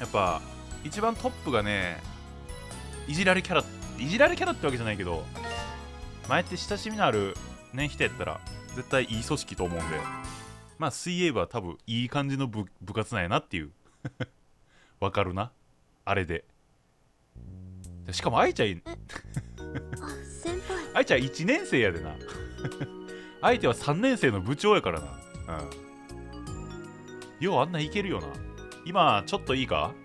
やっぱ一番トップがね、いじられキャラってわけじゃないけど、前って親しみのあるね人やったら絶対いい組織と思うんで、まあ水泳部は多分いい感じの部活なんやなっていうわかるな、あれで。しかも愛ちゃんあ、先輩。 愛ちゃん1年生やでな相手は3年生の部長やからな。ようあんないけるよな。今ちょっといいか？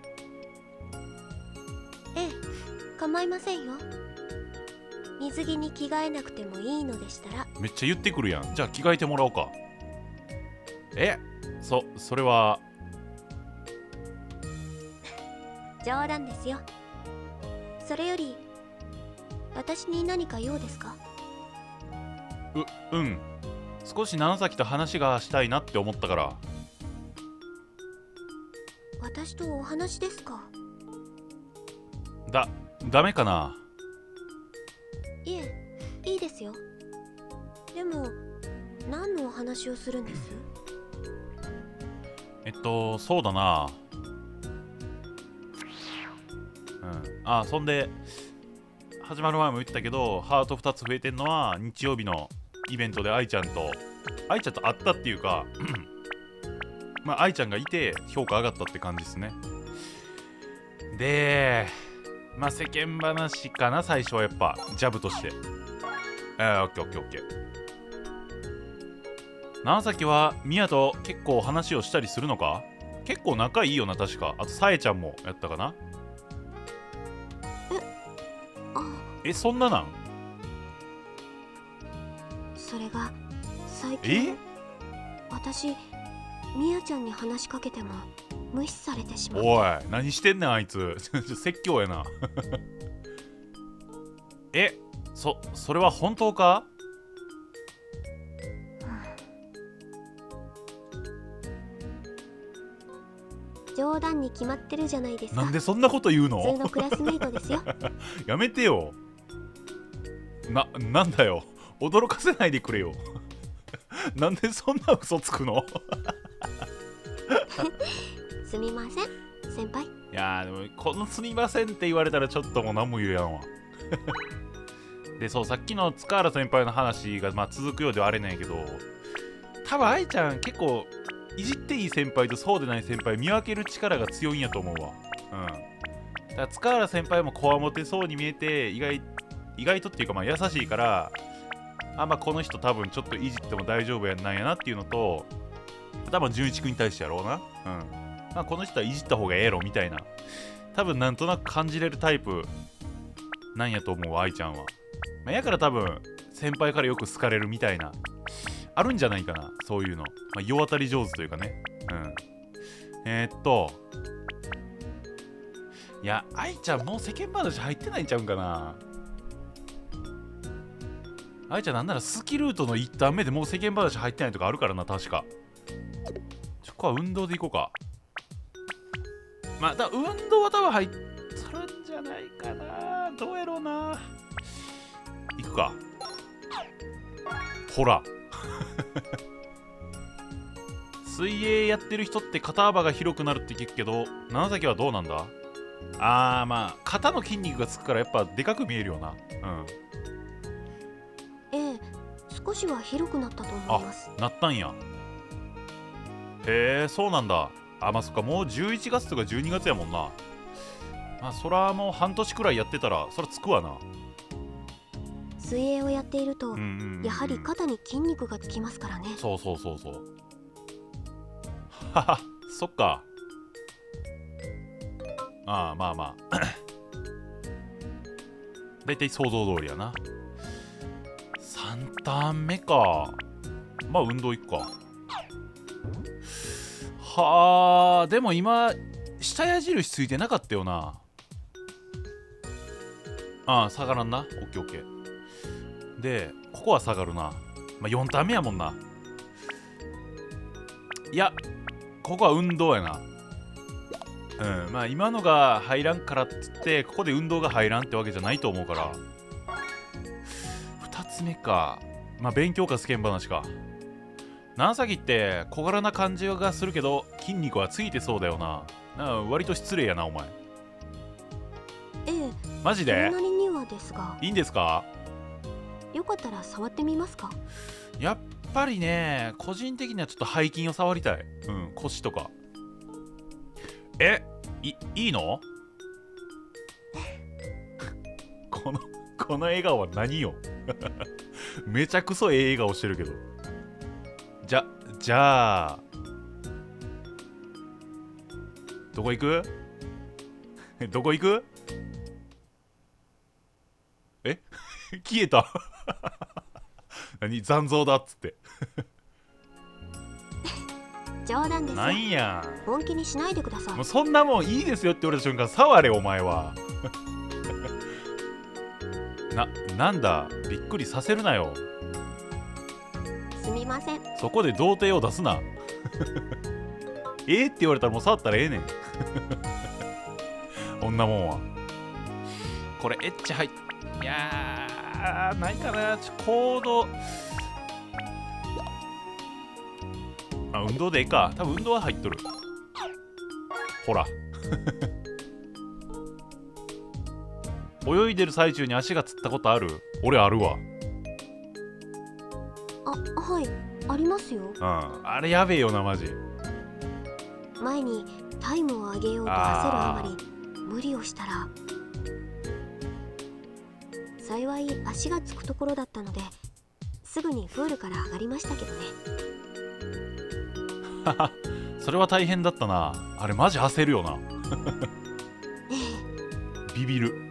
ええ、構いませんよ。水着に着替えなくてもいいのでしたら。 めっちゃ言ってくるやん。じゃあ着替えてもらおうか。それは冗談ですよ。それより私に何か用ですか？ うん、少し七崎と話がしたいなって思ったから。 私とお話ですか？ ダメかな？ いえ、いいですよ。でも何のお話をするんです？ そうだな。そんで始まる前も言ってたけど、ハート2つ増えてんのは日曜日のイベントで愛ちゃんと会ったっていうかまあ愛ちゃんがいて評価上がったって感じですね。でまあ世間話かな、最初はやっぱジャブとして。オッケーオッケーオッケー。長崎はミヤと結構話をしたりするのか？結構仲いいよな確か。あとさえちゃんもやったかな。そんななん？ それが最近私ミヤちゃんに話しかけても無視されてしまう。 おい何してんねんあいつ説教やなそれは本当か？ 冗談に決まってるじゃないですか。 なんでそんなこと言うの？ 普通のクラスメイトですよやめてよ。なんだよ、驚かせないでくれよなんでそんな嘘つくのすみません先輩。 いやでもこのすみませんって言われたらちょっともう何も言えやんわでそう、さっきの塚原先輩の話が続くようではあれなんやけど、多分愛ちゃん結構いじっていい先輩とそうでない先輩見分ける力が強いんやと思うわ。だから塚原先輩もこわもてそうに見えて意外とっていうか優しいから、この人多分ちょっといじっても大丈夫やなんやなっていうのと、多分純一君に対してやろうな。この人はいじった方がええやろみたいな、多分なんとなく感じれるタイプなんやと思うわ愛ちゃんは。やから多分先輩からよく好かれるみたいなあるんじゃないかな、そういうの。世渡り上手というかね。いや愛ちゃんもう世間話入ってないんちゃうんかな。愛ちゃんなんならスキルートの1ターン目でもう世間話入ってないとかあるからな確か。ここは運動でいこうか。運動は多分入っとるんじゃないかな。どうやろうな。いくか。ほら水泳やってる人って肩幅が広くなるって聞くけど、七崎はどうなんだ？肩の筋肉がつくからやっぱでかく見えるよな。 ええ、少しは広くなったと思います。 なったんや。へえ、そうなんだ。そっか、もう11月とか12月やもんな。そらもう半年くらいやってたらそらつくわな。 水泳をやっているとやはり肩に筋肉がつきますからね。 そうはは、そっか。だいたい想像通りやな。3ターン目か。運動いくか。でも今下矢印ついてなかったよな。下がらんな。オッケーオッケー。でここは下がるな。4ターン目やもんな。いやここは運動やな。今のが入らんからっつってここで運動が入らんってわけじゃないと思うから。2つ目か。勉強か世間話か。長崎って小柄な感じがするけど筋肉はついてそうだよな。 割と失礼やなお前。 ええ、 マジでそれなりにはですが、 いいんですか？ よかったら触ってみますか？ やっぱりね、個人的にはちょっと背筋を触りたい。うん、腰とか。いいの？この笑顔は何よ。めちゃくそええ笑顔してるけど。じゃあどこ行く？どこ行く？消えた。何残像だっつって。 冗談ですよ。 なんや本気にしないでください。 もうそんなもんいいですよって言われた瞬間触れお前は。なんだ、びっくりさせるなよ。 すみません。 そこで童貞を出すな。って言われたらもう触ったらええねん。こんなもんは。これエッチ入っ、いやーないかな。コード、運動でええか。多分運動は入っとる。ほら。泳いでる最中に足がつったことある？俺あるわ。 はい、ありますよ。 あれやべえよなマジ。 前にタイムを上げようと焦るあまり無理をしたら、幸い足がつくところだったのですぐにプールから上がりましたけどね。 それは大変だったな。あれマジ焦るよな。ビビる。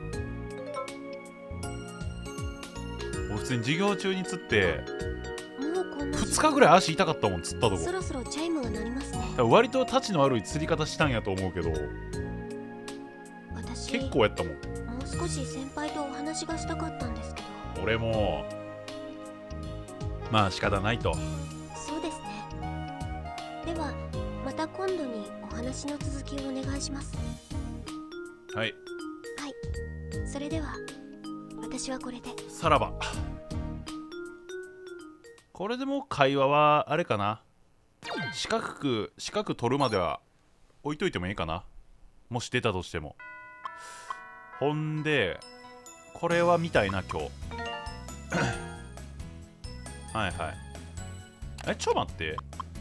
俺普通に授業中に釣ってもうこんな 2日ぐらい足痛かったもん、釣ったとこ。 そろそろチャイムが鳴りますね。 割とタチの悪い釣り方したんやと思うけど、 私結構やったもん。 もう少し先輩とお話がしたかったんですけど。 俺もまあ仕方ないと。 そうですね。ではまた今度にお話の続きをお願いします。 はい、 それでは私はこれで。 さらば。これでもう会話はあれかな。四角取るまでは置いといてもいいかな、もし出たとしても。ほんでこれは見たいな今日。はいはい。ちょ待って、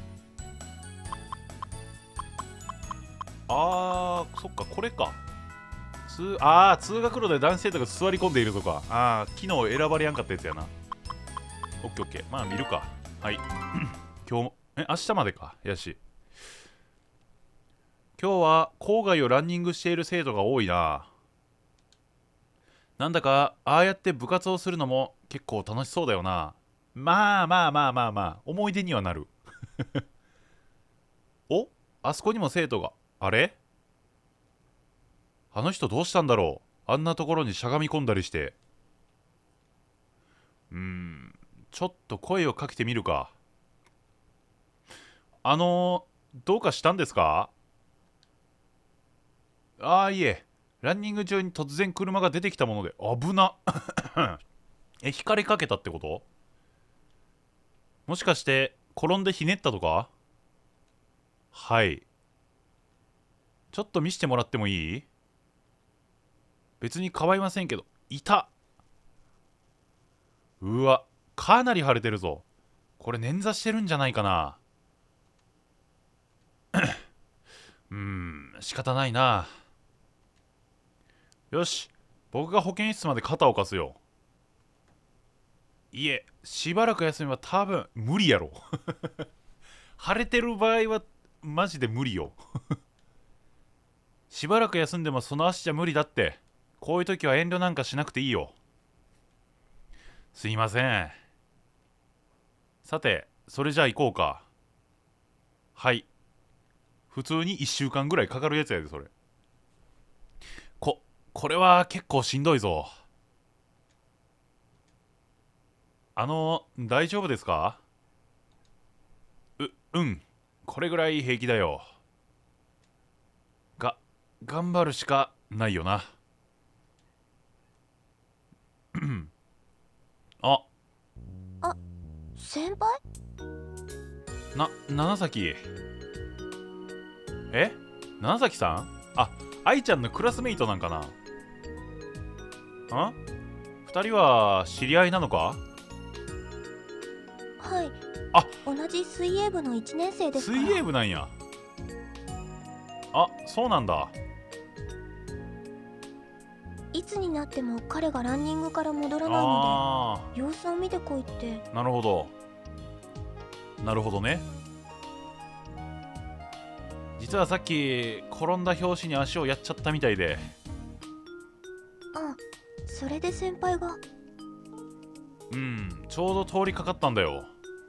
そっか、これか。通学路で男性とか座り込んでいるとか、昨日選ばれやんかったやつやな。オッケーオッケー、まあ見るか。はい。今日も明日までか。やし、今日は郊外をランニングしている生徒が多いな。なんだかああやって部活をするのも結構楽しそうだよな。まあ思い出にはなる。あそこにも生徒が。あれ、あの人どうしたんだろう。あんなところにしゃがみ込んだりして。ちょっと声をかけてみるか。どうかしたんですか？いえ、ランニング中に突然車が出てきたもので危な。引かれかけたってこと？もしかして転んでひねったとか？はい。ちょっと見せてもらってもいい？別に構いませんけど。いた。うわ、かなり腫れてるぞ。これ捻挫してるんじゃないかな。仕方ないな。よし、僕が保健室まで肩を貸すよ。いえ、しばらく休めば多分無理やろ。腫れてる場合はマジで無理よ。しばらく休んでもその足じゃ無理だって。こういう時は遠慮なんかしなくていいよ。すいません。さて、それじゃあ行こうか。はい。普通に1週間ぐらいかかるやつやで、それ。これは結構しんどいぞ。大丈夫ですか？うん。これぐらい平気だよ。頑張るしかないよな。 先輩？ 七崎。 七崎さん、あ、愛ちゃんのクラスメイトなんかな。二人は知り合いなのか？ はい。 あ、 同じ水泳部の1年生ですから。 水泳部なんや。あ、そうなんだ。 いつになっても彼がランニングから戻らないので様子を見てこいって。 なるほど。なるほどね。実はさっき転んだ拍子に足をやっちゃったみたいで。 あ、それで先輩が。 うん、ちょうど通りかかったんだよ。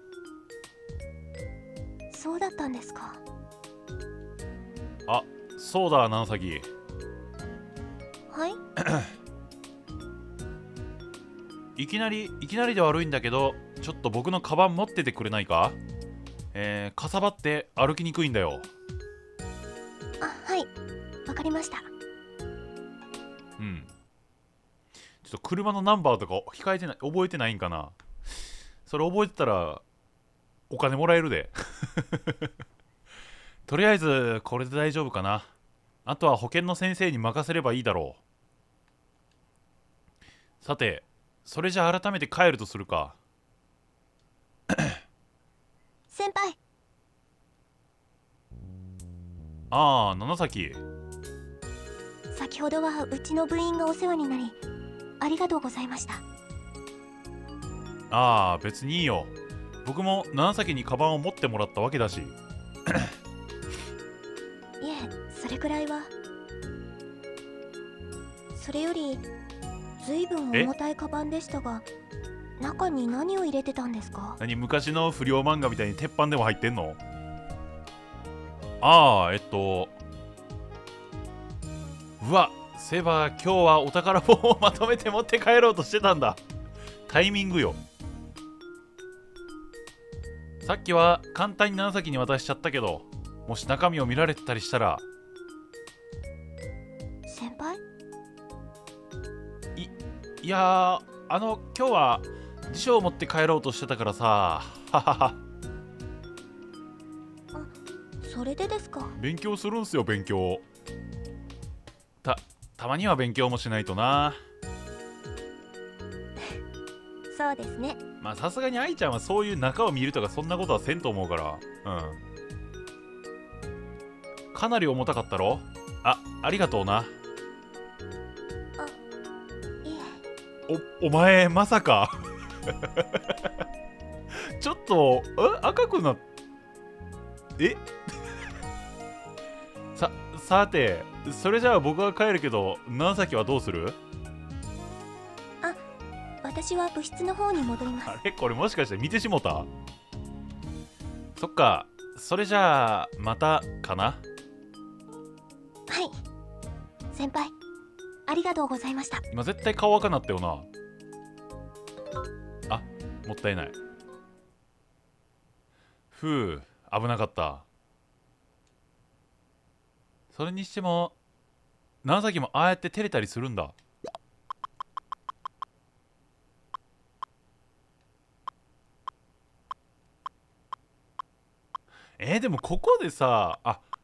そうだったんですか。 あ、そうだ、七崎。 はい。 いきなりで悪いんだけど、ちょっと僕のカバン持っててくれないか？かさばって歩きにくいんだよ。 あ、はい、わかりました。 うん。ちょっと車のナンバーとか控えてない、覚えてないんかな。それ覚えてたらお金もらえるで。とりあえずこれで大丈夫かな。あとは保健の先生に任せればいいだろう。さて、それじゃあ改めて帰るとするか。 先輩。 ああ、七崎。 先ほどはうちの部員がお世話になりありがとうございました。 ああ、別にいいよ。僕も七崎にカバンを持ってもらったわけだし。いえ、それくらいは。それよりずいぶん重たいカバンでしたが、中に何を入れてたんですか？ 何、昔の不良漫画みたいに鉄板でも入ってんの？ああ、うわ、そういえば今日はお宝本をまとめて持って帰ろうとしてたんだ。タイミングよ。さっきは簡単に七崎に渡しちゃったけど、もし中身を見られてたりしたら。 先輩？ いやー、今日は辞書を持って帰ろうとしてたからさ。ははは。 あ、それでですか。 勉強するんすよ、勉強。たまには勉強もしないとな。 そうですね。 まあさすがに愛ちゃんはそういう中を見るとかそんなことはせんと思うから。うん。かなり重たかったろ？ありがとうな。 いえ。 お前まさか。ちょっと赤くなっさて、それじゃあ僕は帰るけど、七崎はどうする？ あ、私は部室の方に戻ります。 あれ、これもしかして見てしもた？そっか、それじゃあまたかな。 はい、先輩ありがとうございました。 今絶対顔赤なったよな。あ、もったいない。ふう、危なかった。それにしても七崎もああやって照れたりするんだ。でもここでさ、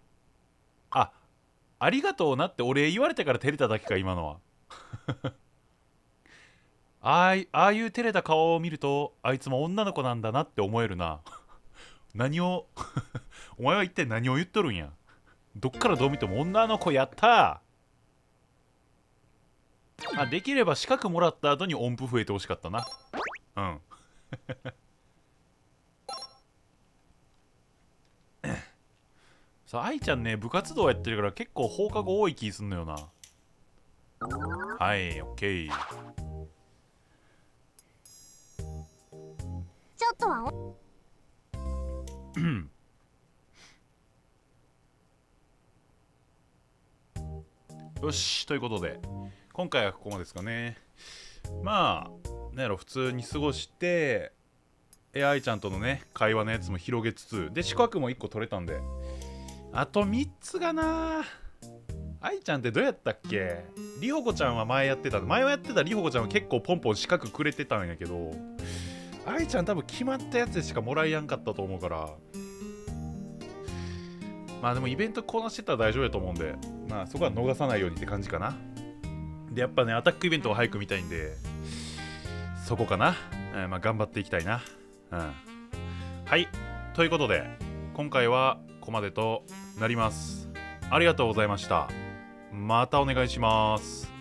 ありがとうなって俺言われてから照れただけか、今のは。ああいう照れた顔を見ると、あいつも女の子なんだなって思えるな。何をお前は一体何を言っとるんや。どっからどう見ても女の子やったー。できれば資格もらった後に音符増えてほしかったな。うん。さあ、愛ちゃんね、部活動やってるから結構放課後多い気すんのよな。はい、オッケー。 ちょっとはよし、ということで今回はここまでですかね。まあなんやろ、普通に過ごして愛ちゃんとのね会話のやつも広げつつで、資格も1個取れたんで、あと3つがな。愛ちゃんってどうやったっけ？りほこちゃんは前やってたりほこちゃんは結構ポンポン資格くれてたんやけど、愛ちゃん多分決まったやつでしかもらえやんかったと思うから、 まあでもイベントこなしてたら大丈夫やと思うんで、まあそこは逃さないようにって感じかな。でやっぱねアタックイベントを早く見たいんで、そこかな。まあ頑張っていきたいな。はい、ということで今回はここまでとなります。ありがとうございました。またお願いします。